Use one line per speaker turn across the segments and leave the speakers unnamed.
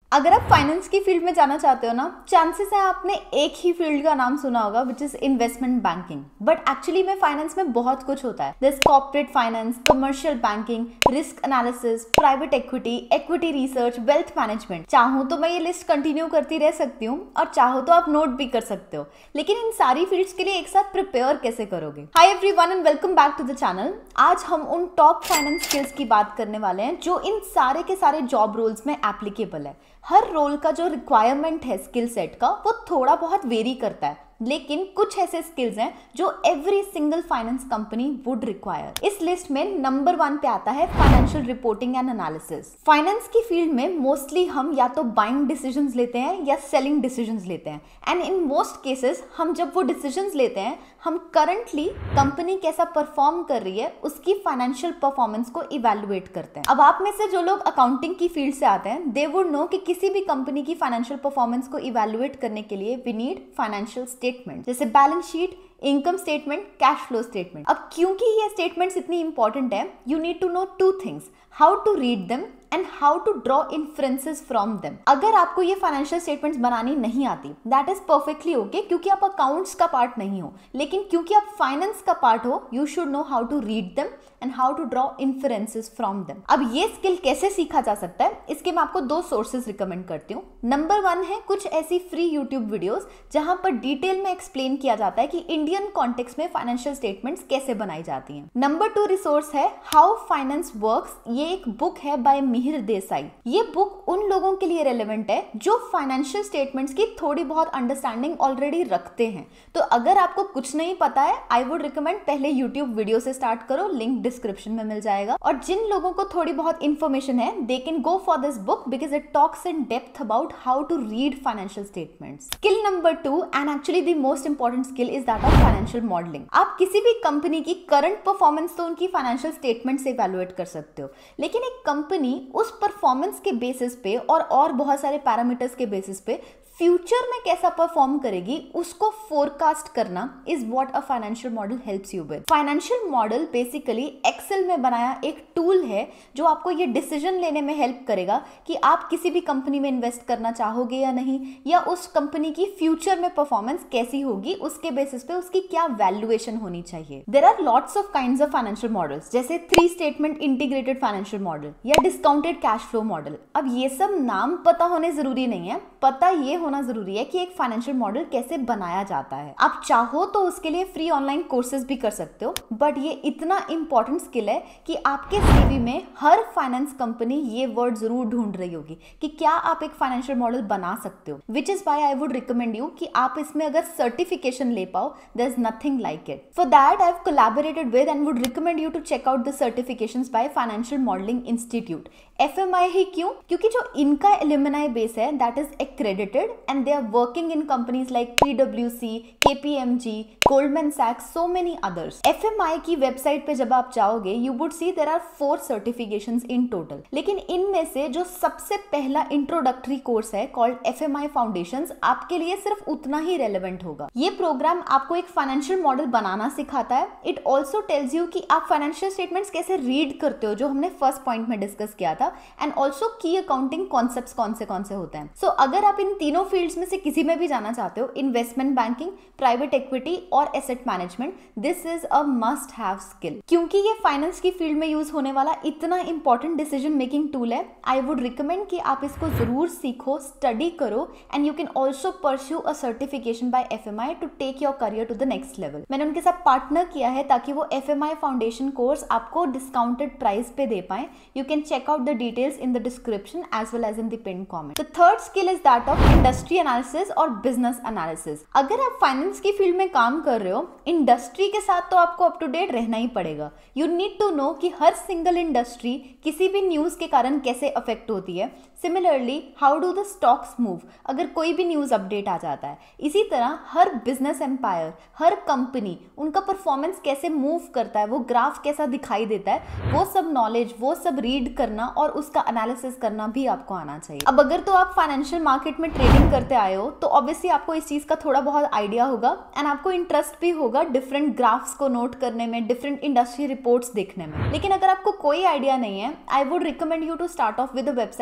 अगर आप फाइनेंस की फील्ड में जाना चाहते हो ना, चांसेस है आपने एक ही फील्ड का नाम सुना होगा which is investment banking. But actually में फाइनेंस में बहुत कुछ होता है। This corporate finance, commercial banking, risk analysis, private equity, equity research, wealth management. चाहूं तो मैं ये लिस्ट कंटिन्यू करती रह सकती हूँ और चाहो तो आप नोट भी कर सकते हो, लेकिन इन सारी फील्ड्स के लिए एक साथ प्रिपेयर कैसे करोगे। Hi everyone and welcome back to the channel. आज हम उन टॉप फाइनेंस स्किल्स की बात करने वाले हैं जो इन सारे के सारे जॉब रोल्स में एप्लीकेबल है। हर रोल का जो रिक्वायरमेंट है स्किल सेट का वो थोड़ा बहुत वेरी करता है, लेकिन कुछ ऐसे स्किल्स हैं जो every single finance company would require. इस लिस्ट में नंबर 1 पे आता है financial reporting and analysis. Finance की फील्ड में मोस्टली हम या तो बाइंग डिसीजंस लेते हैं या सेलिंग डिसीजंस लेते हैं, एंड इन मोस्ट केसेस हम जब वो डिसीजंस लेते हैं हम करंटली कंपनी कैसा परफॉर्म कर रही है उसकी फाइनेंशियल परफॉर्मेंस को इवैल्यूएट करते हैं। अब आप में से जो लोग अकाउंटिंग की फील्ड से आते हैं दे वुड नो कि किसी भी कंपनी की फाइनेंशियल परफॉर्मेंस को इवैल्यूएट करने के लिए वी नीड फाइनेंशियल स्टेटमेंट, जैसे balance sheet, income statement, cash flow statement. अब क्योंकि ये स्टेटमेंट्स इतनी इंपॉर्टेंट है, you need to know 2 things: how to read them and how to draw inferences from them. अगर आपको ये फाइनेंशियल स्टेटमेंट्स बनानी नहीं आती, दैट इज परफेक्टली ओके, क्योंकि आप अकाउंट्स का पार्ट नहीं हो, लेकिन क्योंकि आप फाइनेंस का पार्ट हो, you should know how to read them and how to draw inferences from them. अब ये स्किल कैसे सीखा जा सकता है, इसके मैं आपको 2 सोर्सेज रिकमेंड करती हूँ। नंबर 1 है कुछ ऐसी फ्री यूट्यूब वीडियोस जहां पर डिटेल में एक्सप्लेन किया जाता है कि इंडियन कॉन्टेक्स्ट में फाइनेंशियल स्टेटमेंट्स कैसे बनाई जाती हैं। नंबर 2 रिसोर्स है हाउ फाइनेंस वर्क्स। ये एक बुक है बाय मिहिर देसाई। ये बुक उन लोगों के लिए रेलेवेंट है जो फाइनेंशियल स्टेटमेंट्स की थोड़ी बहुत अंडरस्टैंडिंग ऑलरेडी रखते हैं। तो अगर आपको कुछ नहीं पता है, आई वुड रिकमेंड पहले यूट्यूब वीडियो से स्टार्ट करो, लिंक डिस्क्रिप्शन में मिल जाएगा। और जिन लोगों को थोड़ी बहुत इंफॉर्मेशन है they can go for this book because it talks in depth about how to read financial statements. Skill number 2 and actually the most important skill is that of financial modelling. आप किसी भी company की current performance तो उनकी financial statement से evaluate कर सकते हो, लेकिन एक कंपनी उस परफॉर्मेंस के बेसिस पे और बहुत सारे पैरामीटर्स के बेसिस पे फ्यूचर में कैसा परफॉर्म करेगी उसको फोरकास्ट करना is what a financial model helps you with. Financial model basically Excel में बनाया एक टूल है जो आपको ये डिसीजन लेने में हेल्प करेगा कि आप किसी भी कंपनी में इन्वेस्ट करना चाहोगे या नहीं, या उस कंपनी की फ्यूचर में परफॉर्मेंस कैसी होगी, उसके बेसिस पे उसकी क्या वैल्यूएशन होनी चाहिए। There are lots of kinds of financial models, जैसे 3 स्टेटमेंट इंटीग्रेटेड फाइनेंशियल मॉडल या डिस्काउंटेड कैश फ्लो मॉडल। अब ये सब नाम पता होने जरूरी नहीं है, पता ये होना जरूरी है कि एक फाइनेंशियल मॉडल कैसे बनाया जाता है। आप चाहो तो उसके लिए फ्री ऑनलाइन कोर्सेज भी कर सकते हो, बट ये इतना इंपॉर्टेंट स्किल है कि आपके सीवी में हर फाइनेंस कंपनी ये वर्ड जरूर ढूंढ रही होगी कि क्या आप एक फाइनेंशियल मॉडल बना सकते हो, which is why I would recommend you कि आप इसमें अगर सर्टिफिकेशन ले पाओ, there is nothing like it. For that I have collaborated with and would recommend you to check out the certifications by financial modelling institute. FMI ही क्यों? क्योंकि जो इनका एलुमनाई बेस है that is accredited and they are working in companies like PwC, KPMG, Goldman Sachs, so many others. FMI की website पे जब आप जाओगे you would see there are 4 certifications in total, लेकिन इनमें से जो सबसे पहला इंट्रोडक्टरी कोर्स है कॉल्ड FMI फाउंडेशंस आपके लिए सिर्फ उतना ही रेलेवेंट होगा। ये प्रोग्राम आपको एक फाइनेंशियल मॉडल बनाना सिखाता है। इट ऑल्सो टेल्स यू कि आप फाइनेंशियल स्टेटमेंट्स कैसे रीड करते हो, जो हमने फर्स्ट पॉइंट में डिस्कस किया था, एंड ऑल्सो की अकाउंटिंग कॉन्सेप्ट्स कौन से होते हैं। सो अगर आप इन तीनों फील्ड्स में से किसी में भी जाना चाहते हो, इन्वेस्टमेंट बैंकिंग, प्राइवेट इक्विटी और asset management, this is a must have skill. क्योंकि ये फाइनेंस की फील्ड में यूज होने वाला इतना इंपॉर्टेंट डिसीजन मेकिंग टूल है, आई वुड रिकमेंड कि आप इसको जरूर सीखो, स्टडी करो, and you can also pursue a certification by FMI to take your career to the next level. मैंने उनके साथ पार्टनर किया है ताकि वो FMI फाउंडेशन कोर्स आपको डिस्काउंटेड प्राइस पे दे पाए। You can check out the details in the description as well as in the pinned comment. The third skill is that of industry analysis और business analysis. अगर आप finance की field में काम कर रहे हो, इंडस्ट्री के साथ तो आपको अप टू डेट रहना ही पड़ेगा। You need to know कि हर सिंगल इंडस्ट्री किसी भी न्यूज के कारण कैसे अफेक्ट होती है। Similarly how do the stocks move, अगर कोई भी न्यूज अपडेट आ जाता है। इसी तरह हर बिजनेस एम्पायर, हर कंपनी, उनका परफॉर्मेंस कैसे मूव करता है, वो ग्राफ कैसा दिखाई देता है, वो सब नॉलेज, वो सब रीड करना और उसका एनालिसिस करना भी आपको आना चाहिए। अब अगर तो आप फाइनेंशियल मार्केट में ट्रेडिंग करते आए हो तो ऑब्वियसली आपको इस चीज का थोड़ा बहुत आइडिया होगा एंड आपको इंटरेस्ट भी होगा डिफरेंट ग्राफ्स को नोट करने में, डिफरेंट इंडस्ट्री रिपोर्ट्स देखने में। लेकिन अगर आपको कोई आइडिया नहीं है, I would recommend you to start off with a website called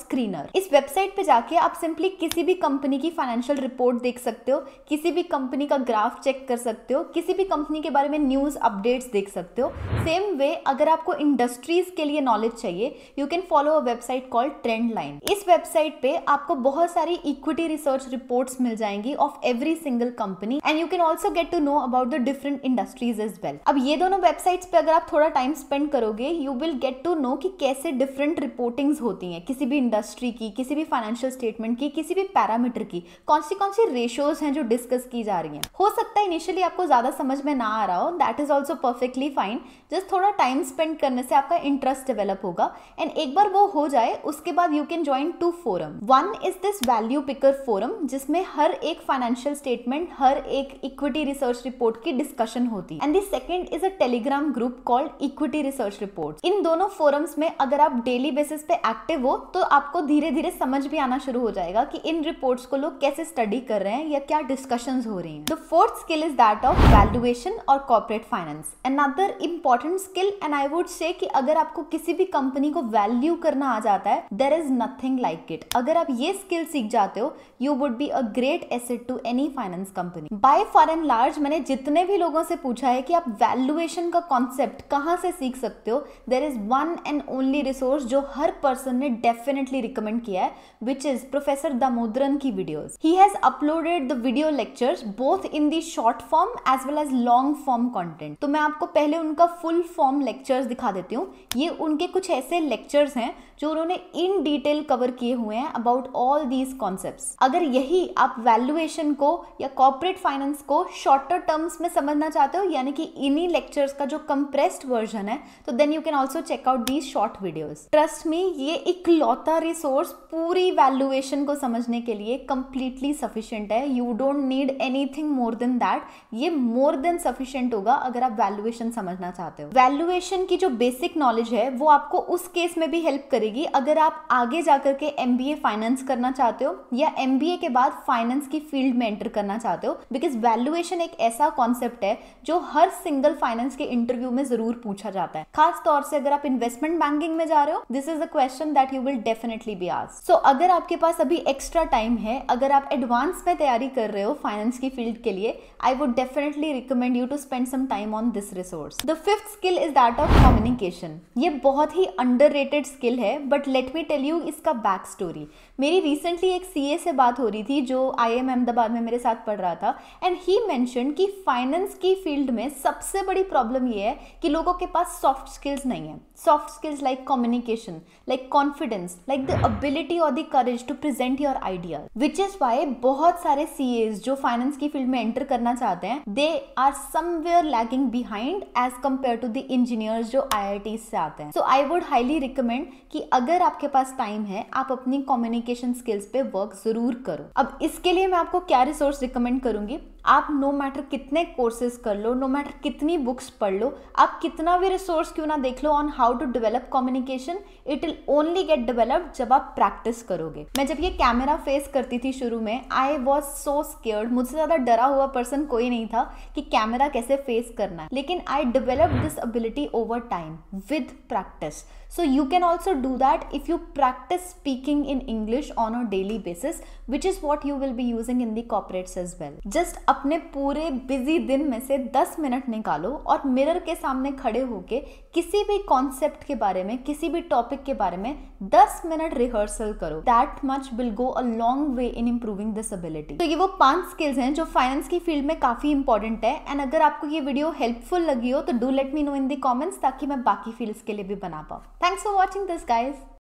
Screener. इस वेबसाइट पे जाके आप सिंपली किसी भी कंपनी की फाइनेंशियल रिपोर्ट देख सकते हो, किसी भी कंपनी का ग्राफ चेक कर सकते हो, किसी भी कंपनी के बारे में न्यूज अपडेट्स देख सकते हो। सेम वे अगर आपको इंडस्ट्रीज के लिए नॉलेज चाहिए, you can follow a website called Trendlyne. इस वेबसाइट पे आपको बहुत सारी इक्विटी रिसर्च रिपोर्ट्स मिल जाएंगी of every single company and you can also get to know about the different industries as well. अब ये दोनों वेबसाइट्स पे अगर आप थोड़ा टाइम स्पेंड करोगे, you will get to know कि कैसे डिफरेंट रिपोर्टिंग्स होती हैं किसी भी इंडस्ट्री की, किसी भी फाइनेंशियल स्टेटमेंट की, किसी भी पैरामीटर की, कौन सी रेशियोज हैं जो डिस्कस की जा रही हैं। हो सकता है इनिशियली आपको ज्यादा समझ में ना आ रहा हो, that is also perfectly fine. Just थोड़ा टाइम स्पेंड करने से आपका इंटरेस्ट डेवलप होगा एंड एक बार वो हो जाए उसके बाद you can join 2 forum. One is this value picker forum, जिसमें हर एक फाइनेंशियल स्टेटमेंट, हर एक इक्विटी रिसर्च रिपोर्ट की डिस्कशन होती है and the second is a Telegram group called equity research report. इन दोनों फोरम्स में अगर आप डेली बेसिस पे एक्टिव हो तो आपको धीरे धीरे समझ भी आना शुरू हो जाएगा कि इन रिपोर्ट्स को लोग कैसे स्टडी कर रहे हैं या क्या डिस्कशंस हो रही हैं। The fourth skill is that of valuation और corporate finance. Another important skill and I would say कि अगर आपको किसी भी कंपनी को वैल्यू करना आ जाता है, there is nothing like it. अगर आप ये स्किल सीख जाते हो, you would be a great asset to any finance company. By far and large मैंने जितने भी लोगों से पूछा है कि आप वैल्यूएशन का कॉन्सेप्ट कहां से सीख सकते हो, there is one and only resource जो हर पर्सन ने डेफिनेटली रिकमेंड किया है, विच इज प्रोफेसर दामोदरन की videos. He has uploaded the video lectures both in the short form as well as long form content. तो मैं आपको पहले उनका फुल फॉर्म लेक्चर्स दिखा देती हूँ। ये उनके कुछ ऐसे लेक्चर्स हैं जो उन्होंने इन डिटेल कवर किए हुए हैं अबाउट ऑल दीज कॉन्सेप्ट्स। अगर यही आप वैल्यूएशन को या कॉर्पोरेट फाइनेंस को शॉर्टर टर्म्स में समझना चाहते हो, यानी कि इन्हीं लेक्चर्स का जो कंप्रेस्ड वर्जन है, तो then you can also check out these short videos. Trust me, ये इकलौता रिसोर्स पूरी वैल्यूएशन को समझने के लिए कंप्लीटली सफिशिएंट है। You don't need anything more than that. ये मोर देन सफिशिएंट होगा अगर आप वैल्यूएशन समझना चाहते हो। वैल्यूएशन की जो बेसिक नॉलेज है वो आपको उस केस में भी हेल्प करेगी अगर आप आगे जाकर के MBA फाइनेंस करना चाहते हो या MBA के बाद फाइनेंस की फील्ड में एंटर करना चाहते हो, बिकॉज वैल्यूएशन एक ऐसा कॉन्सेप्ट है जो हर सिंगल फाइनेंस के इंटरव्यू में जरूर पूछा जाता है। खास तौर से अगर आप इन्वेस्टमेंट बैंकिंग में जा रहे हो, this is a question that you will definitely be asked. So अगर आपके पास अभी एक्स्ट्रा टाइम है, अगर आप एडवांस में तैयारी कर रहे हो फाइनेंस की फील्ड के लिए, I would definitely recommend you to spend some time on this resource. The fifth skill is that of communication. ये बहुत ही अंडररेटेड स्किल है, but let me tell you इसका बैक स्टोरी। मेरी रिसेंटली एक CA से बात हो रही थी जो IIM अहमदाबाद में मेरे साथ पढ़ रहा था एंड ही मेंशन्ड कि फाइनेंस की फील्ड में सबसे बड़ी प्रॉब्लम ये है कि लोगों के पास सॉफ्ट स्किल्स नहीं है। Soft skills like communication, like confidence, like the ability और the courage to present your idea, which is why बहुत सारे CAs जो फाइनेंस की फील्ड में एंटर करना चाहते हैं, they are somewhere lagging behind as compared to the engineers जो IIT से आते हैं। So I would highly recommend कि अगर आपके पास टाइम है, आप अपनी कम्युनिकेशन स्किल्स पे वर्क जरूर करो। अब इसके लिए मैं आपको क्या रिसोर्स रिकमेंड करूंगी, आप नो मैटर कितने कोर्सेज कर लो, नो मैटर कितनी बुक्स पढ़ लो, आप कितना भी रिसोर्स क्यों ना देख लो on how to develop communication, it will only get developed जब आप प्रैक्टिस करोगे। मैं जब ये कैमरा फेस करती थी शुरू में, आई वॉज सो स्केयर्ड। मुझसे ज्यादा डरा हुआ पर्सन कोई नहीं था कि कैमरा कैसे फेस करना है, लेकिन I developed this ability over time with practice. So you can also do that if you practice speaking in English on a daily basis, which is what you will be using in the corporates as well. Just अपने पूरे busy दिन में से 10 minute निकालो और mirror के सामने खड़े होके किसी भी कॉन्सेप्ट के बारे में, किसी भी टॉपिक के बारे में 10 मिनट रिहर्सल करो। That much will go a long way in improving this ability. तो ये वो 5 स्किल्स हैं जो फाइनेंस की फील्ड में काफी इंपॉर्टेंट है। एंड अगर आपको ये वीडियो हेल्पफुल लगी हो तो do let me know in the comments, ताकि मैं बाकी फील्ड्स के लिए भी बना पाऊँ। Thanks for watching this, guys.